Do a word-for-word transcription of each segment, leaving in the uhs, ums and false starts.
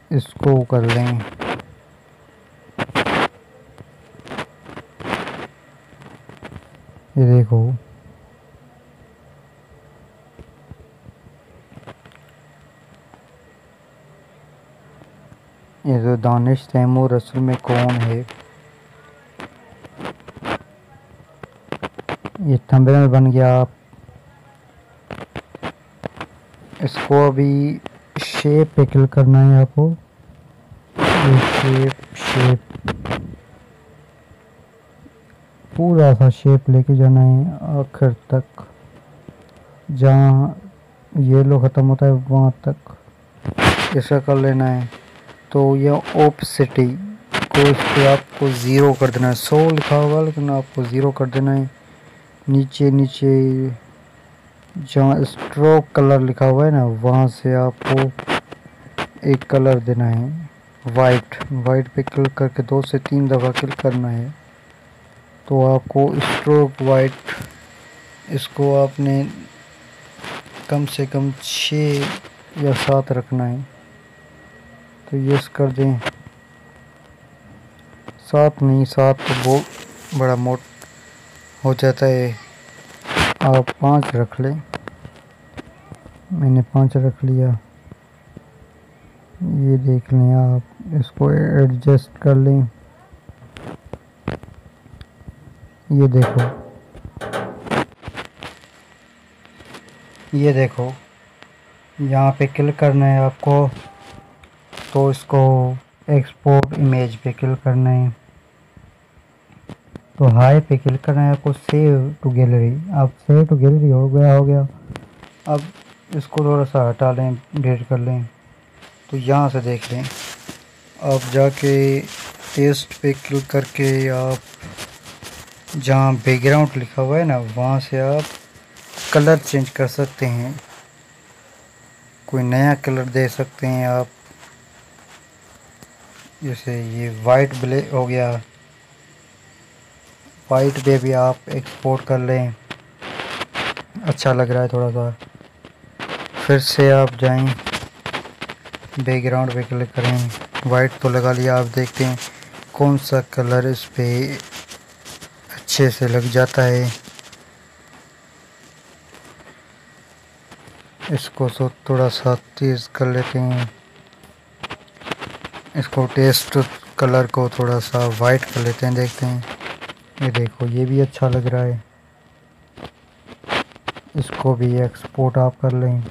इसको कर लें। ये देखो ये जो दानिश तैमूर असल में कौन है, ये थंबनेल बन गया। आप इसको अभी शेप पे क्लिक करना है आपको। ये शेप शेप पूरा सा शेप लेके जाना है आखिर तक, जहाँ येलो ख़त्म होता है वहाँ तक ऐसा कर लेना है। तो यह ओपेसिटी को इस पर आपको ज़ीरो कर देना है। सौ लिखा होगा लेकिन आपको ज़ीरो कर देना है। नीचे नीचे जहाँ स्ट्रोक कलर लिखा हुआ है ना, वहाँ से आपको एक कलर देना है वाइट। वाइट पे क्लिक करके दो से तीन दफ़ा क्लिक करना है तो आपको स्ट्रोक वाइट, इसको आपने कम से कम छः या सात रखना है। तो यस कर दें। सात नहीं, सात तो बहुत बड़ा मोट हो जाता है, आप पाँच रख लें। मैंने पाँच रख लिया। ये देख लें, आप इसको एडजस्ट कर लें। ये देखो ये देखो यहाँ पे क्लिक करना है आपको। तो इसको एक्सपोर्ट इमेज पे क्लिक करना है। तो हाई पे क्लिक करना है आपको, सेव टू गैलरी। अब सेव टू गैलरी हो गया हो गया अब इसको थोड़ा सा हटा लें, डिलीट कर लें। तो यहाँ से देख लें, आप जाके टेस्ट पे क्लिक करके आप जहाँ बैकग्राउंड लिखा हुआ है ना, वहाँ से आप कलर चेंज कर सकते हैं। कोई नया कलर दे सकते हैं आप, जैसे ये वाइट ब्लैक हो गया। वाइट पे भी आप एक्सपोर्ट कर लें, अच्छा लग रहा है थोड़ा सा। फिर से आप जाएं, बैकग्राउंड पे क्लिक करें, वाइट तो लगा लिया। आप देखते हैं कौन सा कलर इस पे अच्छे से लग जाता है। इसको सो थोड़ा सा तेज़ कर लेते हैं। इसको टेस्ट कलर को थोड़ा सा वाइट कर लेते हैं, देखते हैं। ये देखो ये भी अच्छा लग रहा है। इसको भी एक्सपोर्ट आप कर लें।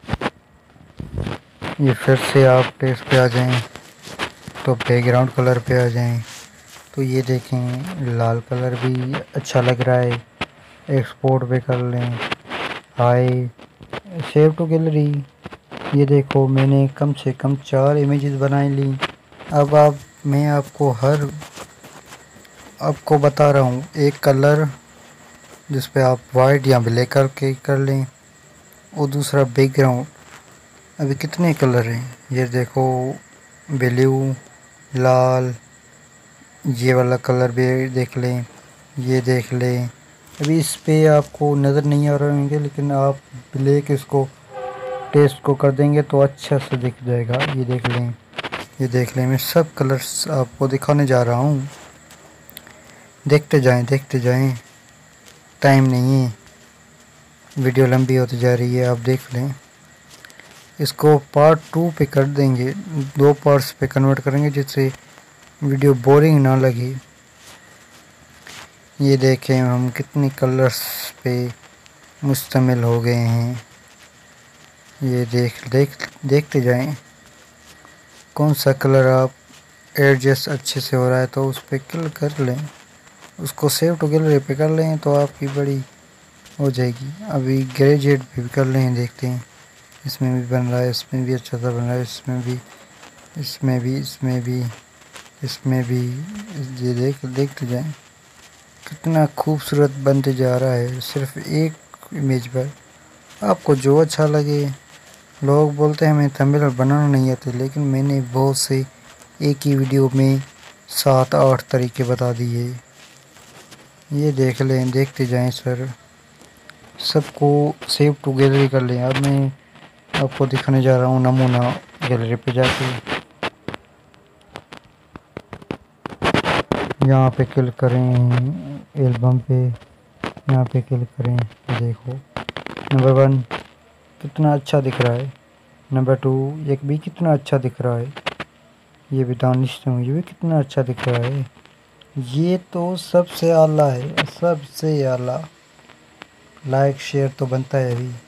ये फिर से आप टेस्ट पे आ जाएं तो बैकग्राउंड कलर पे आ जाएं। तो ये देखें लाल कलर भी अच्छा लग रहा है। एक्सपोर्ट पे कर लें, हाई, सेव टू गैलरी। ये देखो मैंने कम से कम चार इमेजेस बनाई ली। अब आप मैं आपको हर आपको बता रहा हूँ एक कलर जिस पे आप वाइट या ब्लैक करके कर लें, और दूसरा बैकग्राउंड। अभी कितने कलर हैं ये देखो, ब्लू, लाल, ये वाला कलर भी देख लें, ये देख लें। अभी इस पे आपको नज़र नहीं आ रहे होंगे, लेकिन आप ब्लैक इसको टेस्ट को कर देंगे तो अच्छा से दिख जाएगा। ये देख लें, ये देख लें, मैं सब कलर्स आपको दिखाने जा रहा हूँ। देखते जाएं देखते जाएं, टाइम नहीं है, वीडियो लंबी होती जा रही है। आप देख लें, इसको पार्ट टू पे कर देंगे, दो पार्ट्स पे कन्वर्ट करेंगे जिससे वीडियो बोरिंग ना लगे। ये देखें हम कितनी कलर्स पे मुश्तमिल हो गए हैं। ये देख देख देखते जाएं कौन सा कलर आप एडजस्ट अच्छे से हो रहा है तो उस पर क्लिक कर लें, उसको सेव टू गैलरी पे कर लें तो आपकी बड़ी हो जाएगी। अभी ग्रेजुएट भी कर लें, देखते हैं इसमें भी बन रहा है, इसमें भी अच्छा सा बन रहा है, इसमें भी इसमें भी इसमें भी इसमें भी। ये देख देखते जाएं कितना खूबसूरत बनते जा रहा है सिर्फ एक इमेज पर। आपको जो अच्छा लगे, लोग बोलते हैं हमें थंबनेल बनाना नहीं आते, लेकिन मैंने बहुत से एक ही वीडियो में सात आठ तरीके बता दिए। ये देख लें, देखते जाएं सर, सबको सेव टू गैलरी कर लें। अब मैं आपको दिखाने जा रहा हूँ नमूना गैलरी पे जाके। यहाँ पे क्लिक करें एल्बम पे, यहाँ पे क्लिक करें। देखो नंबर वन कितना अच्छा दिख रहा है, नंबर टू एक भी कितना अच्छा दिख रहा है, ये भी दानिश हूँ, ये भी कितना अच्छा दिख रहा है। ये तो सबसे आला है, सबसे आला। लाइक शेयर तो बनता है अभी।